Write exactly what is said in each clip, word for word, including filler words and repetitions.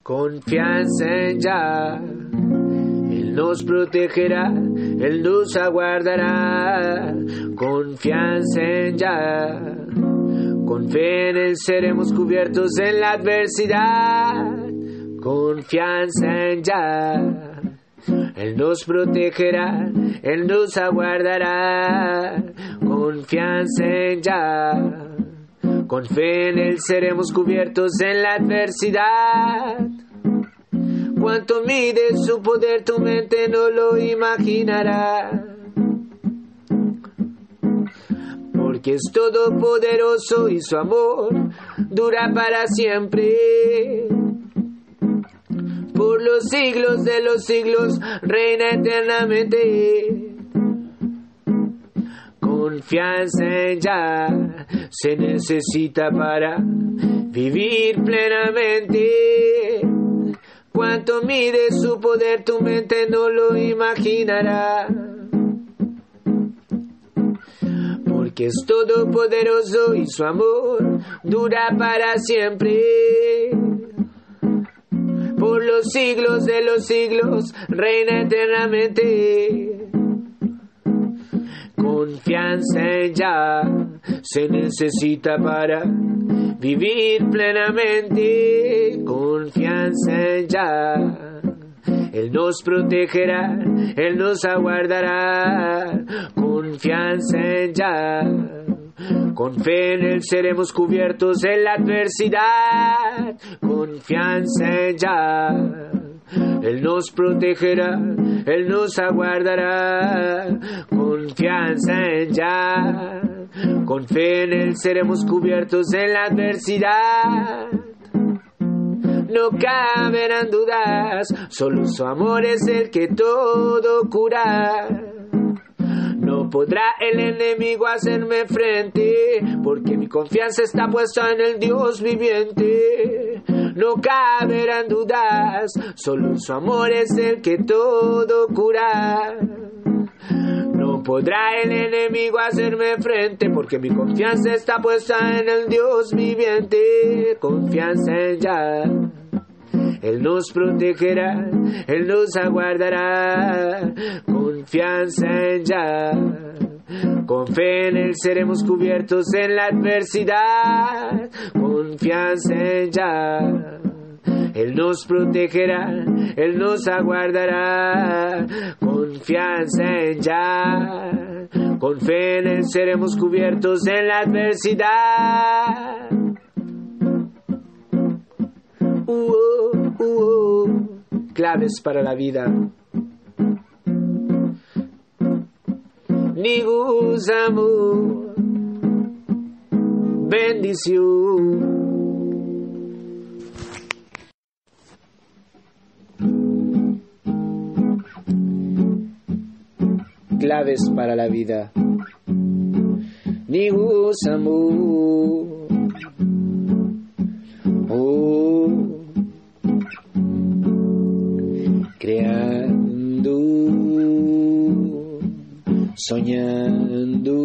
Confianza en Yah, Él nos protegerá, Él nos aguardará. Confianza en Yah, con fe en Él seremos cubiertos en la adversidad. Confianza en Yah, Él nos protegerá, Él nos aguardará. Confianza en Yah, con fe en Él seremos cubiertos en la adversidad. Cuánto mide su poder, tu mente no lo imaginará. Porque es todopoderoso y su amor dura para siempre. Por los siglos de los siglos reina eternamente. Confianza en Yah se necesita para vivir plenamente. Cuánto mide su poder, tu mente no lo imaginará. Porque es todopoderoso y su amor dura para siempre. Por los siglos de los siglos reina eternamente. Confianza en Yah se necesita para vivir plenamente. Confianza en Yah, Él nos protegerá, Él nos aguardará. Confianza en Yah, con fe en Él seremos cubiertos en la adversidad. Confianza en Yah, Él nos protegerá, Él nos aguardará. Confianza en Yah, con fe en Él seremos cubiertos en la adversidad. No caberán dudas, solo su amor es el que todo cura. No podrá el enemigo hacerme frente, porque mi confianza está puesta en el Dios viviente. No caberán dudas, solo su amor es el que todo cura. No podrá el enemigo hacerme frente, porque mi confianza está puesta en el Dios viviente. Confianza en Yah, Él nos protegerá, Él nos aguardará. Confianza en Yah, con fe en Él seremos cubiertos en la adversidad. Confianza en Yah, Él nos protegerá, Él nos aguardará. Confianza en Yah, con fe en Él seremos cubiertos en la adversidad. Uh, uh, uh. Claves para la vida. Nigusamu, bendición. Claves para la vida. Nigusamu, oh, creando, soñando,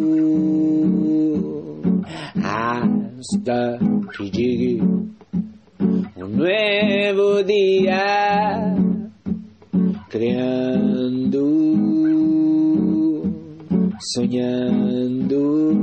hasta que llegue un nuevo día, creando, soñando,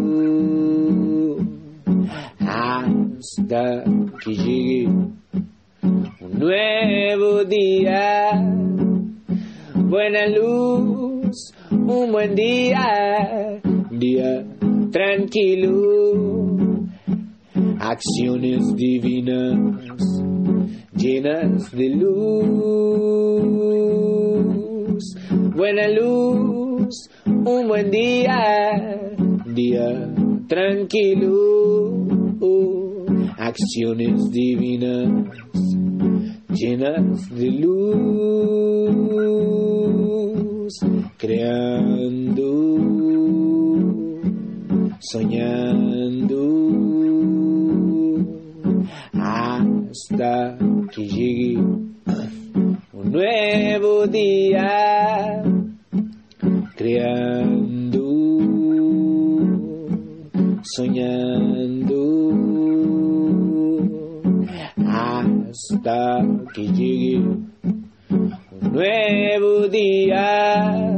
hasta que llegue un nuevo día. Buena luz, un buen día, día tranquilo, acciones divinas llenas de luz. Buena luz, un buen día, día tranquilo, acciones divinas llenas de luz, creando, soñando, hasta que llegue un nuevo día, creando, soñando, hasta hasta que llegue un nuevo día,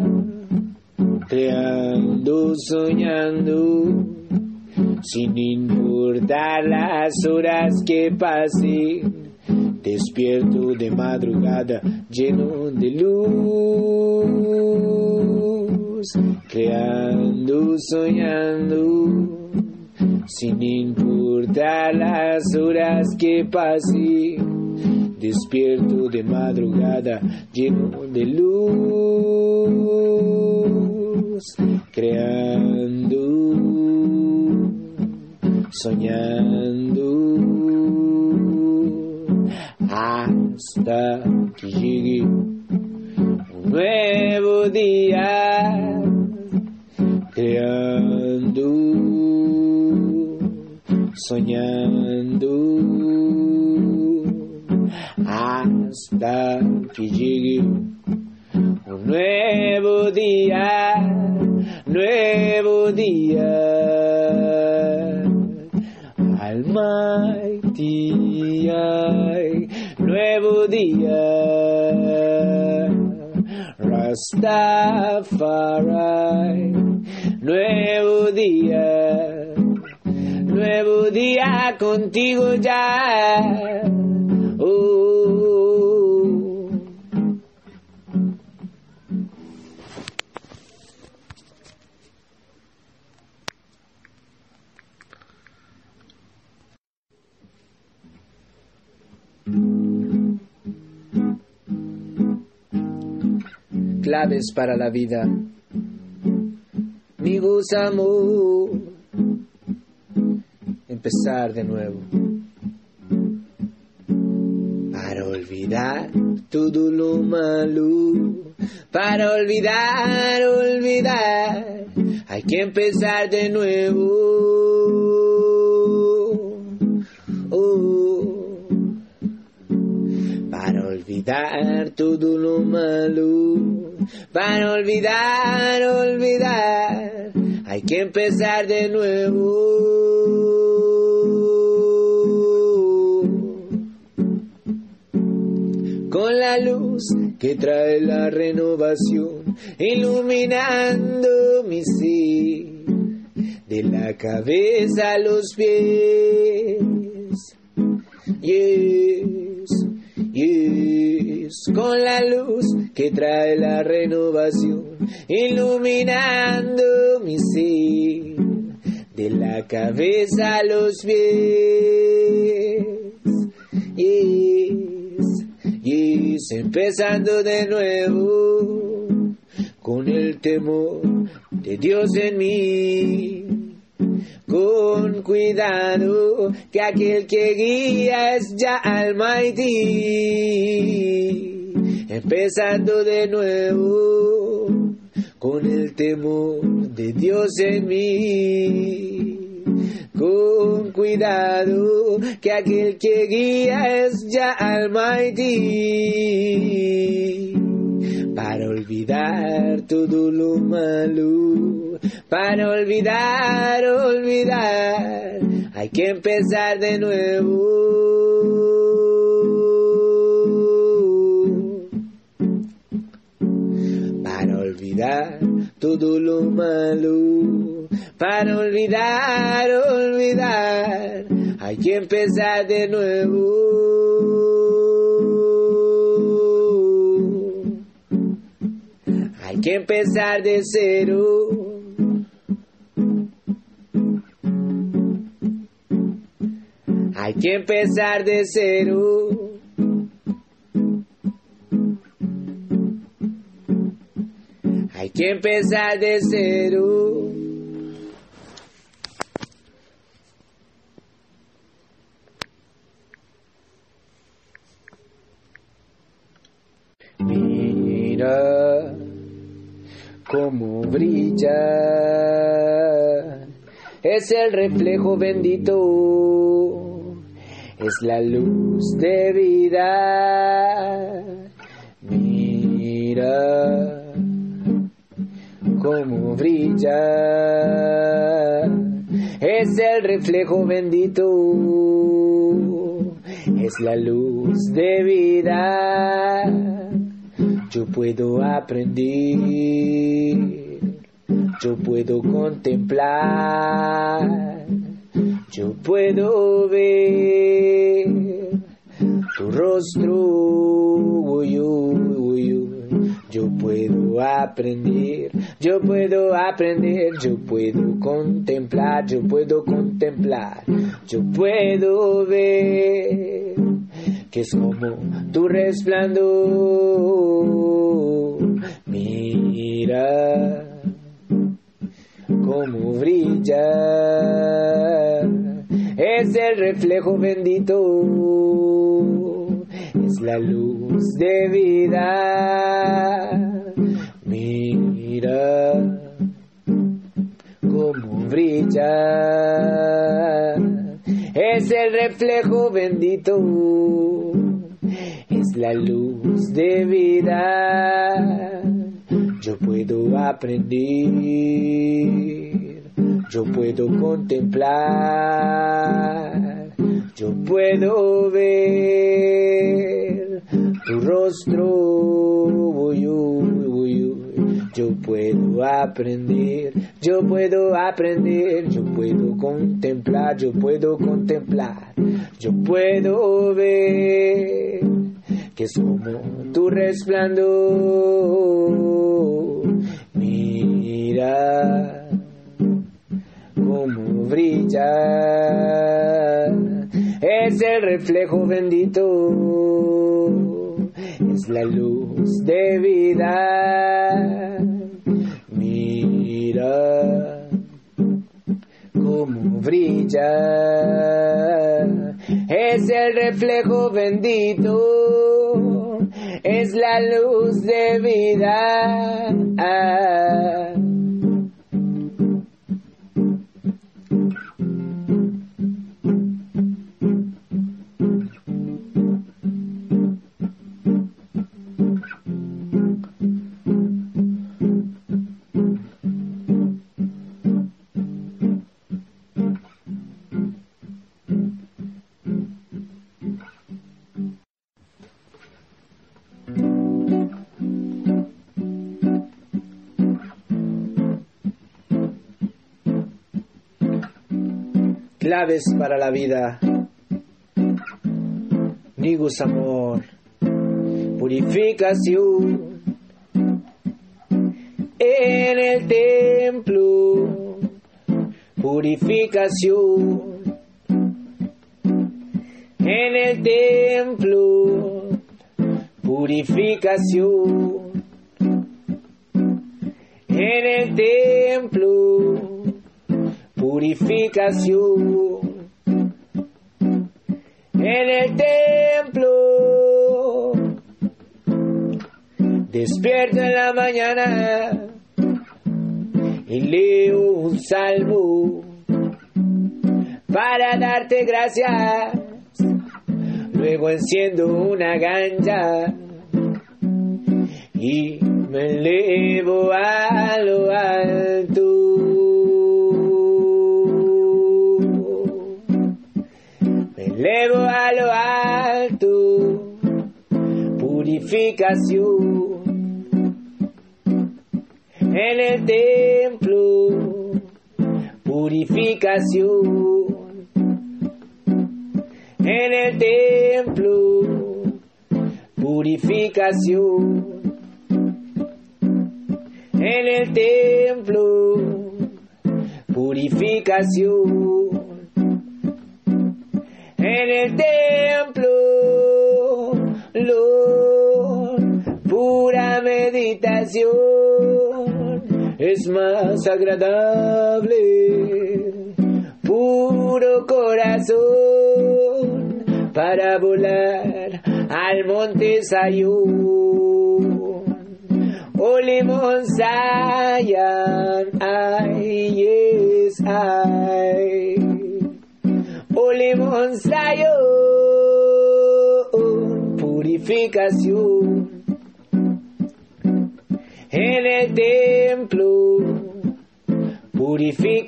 creando, soñando, sin importar las horas que pasen, despierto de madrugada lleno de luz, creando, soñando, sin importar las horas que pasen, despierto de madrugada lleno de luz, creando, soñando, hasta que llegue un nuevo día, creando, soñando, hasta que llegue un nuevo día, nuevo día, Almighty, ay, nuevo día, Rastafari, nuevo día, nuevo día contigo ya. Oh. Claves para la vida. Mi amor, empezar de nuevo, para olvidar todo lo malo, para olvidar, olvidar, hay que empezar de nuevo. Oh, para olvidar todo lo malo, para olvidar, olvidar, hay que empezar de nuevo. Con la luz que trae la renovación, iluminando mi ser, de la cabeza a los pies. Yes, yes, con la luz que trae la renovación, iluminando mi ser, de la cabeza a los pies. Yes, yes, empezando de nuevo, con el temor de Dios en mí, con cuidado, que aquel que guía es ya Almighty. Empezando de nuevo, con el temor de Dios en mí, con cuidado, que aquel que guía es ya Almighty. Para olvidar todo lo malo, para olvidar, olvidar, hay que empezar de nuevo. Para olvidar todo lo malo, para olvidar, olvidar, hay que empezar de nuevo. Hay que empezar de cero. Hay que empezar de cero. Hay que empezar de cero. Mira cómo brilla, es el reflejo bendito, es la luz de vida. Mira cómo brilla, es el reflejo bendito, es la luz de vida. Yo puedo aprender, yo puedo contemplar, yo puedo ver tu rostro, uy, uy, uy, uy. Yo puedo aprender, yo puedo aprender, yo puedo contemplar, yo puedo contemplar, yo puedo ver que es como tu resplandor. Mira cómo brilla, es el reflejo bendito, es la luz de vida. Mira cómo brilla, es el reflejo bendito, es la luz de vida. Yo puedo aprender, yo puedo contemplar, yo puedo ver tu rostro, uy, uy, uy, uy. Yo puedo aprender, yo puedo aprender, yo puedo contemplar, yo puedo contemplar, yo puedo ver que es como tu resplandor. Mira cómo brilla, es el reflejo bendito, es la luz de vida. Mira cómo brilla, es el reflejo bendito, es la luz de vida. Claves para la vida. Nigus amor, purificación en el templo, purificación en el templo, purificación en el templo, purificación en el templo. Despierto en la mañana y leo un salmo para darte gracias. Luego enciendo una ganja y me elevo a lo alto. Me elevo a lo alto. Purificación en el templo. Purificación en el templo, purificación en el templo, purificación en el templo, Lord, pura meditación es más agradable, puro corazón para volar al monte Sayón. Olimon Zion, ay, yes, ay. Olimon Zion, purificación en el templo,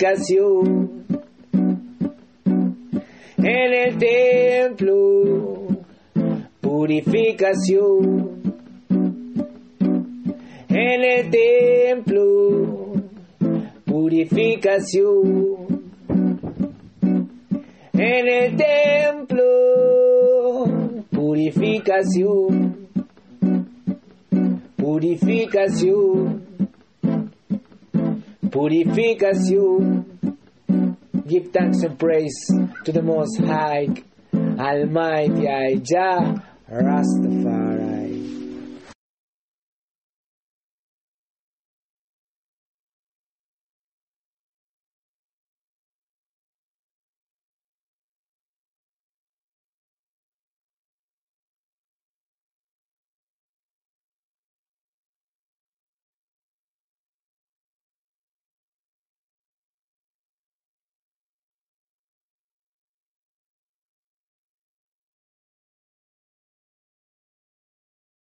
purificación en el templo, purificación. En el templo, purificación. En el templo, purificación. Purificación. Purificación. Give thanks and praise to the Most High, Almighty Jah Rastafari.